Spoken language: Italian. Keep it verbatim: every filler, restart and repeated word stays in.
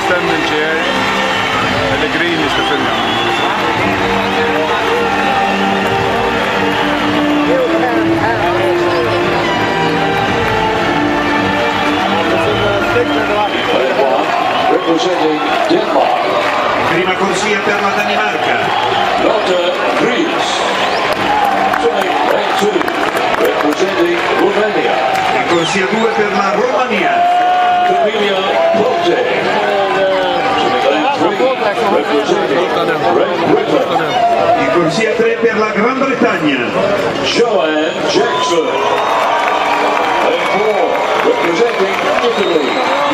Stendinger, Pellegrini sta fermando. Representing Denmark. Prima corsia per la Danimarca. Lotte Dries. Lane two. Representing Romania. La corsia due per la Romania. Camilla Pote. Lane three. Representing Great Britain. In corsia tre per la Gran Bretagna. Joanne Jackson. Lane four. Representing Italy.